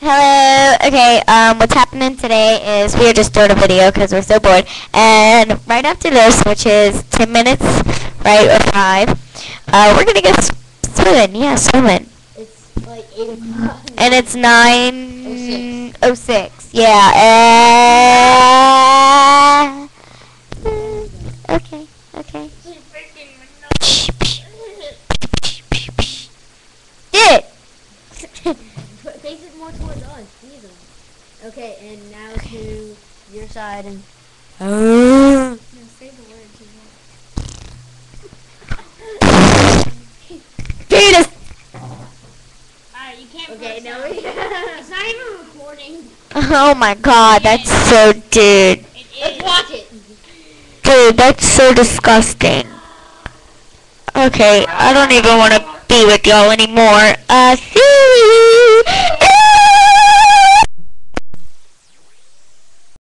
Hello. Okay. What's happening today is we are just doing a video because we're so bored. And right after this, which is 10 minutes, right, or 5, we're gonna go swimming. Yeah, swimming. It's like 8 o'clock. And it's 9:06. Yeah. Okay. Okay. Did. Face it more towards us, please. Okay, and now to your side and. No, say the word. Penis. Alright, you can't. Okay, no. It's not even recording. Oh my God, that's so, dude. Let's watch it. Dude, that's so disgusting. Okay, I don't even want to be with y'all anymore. See you.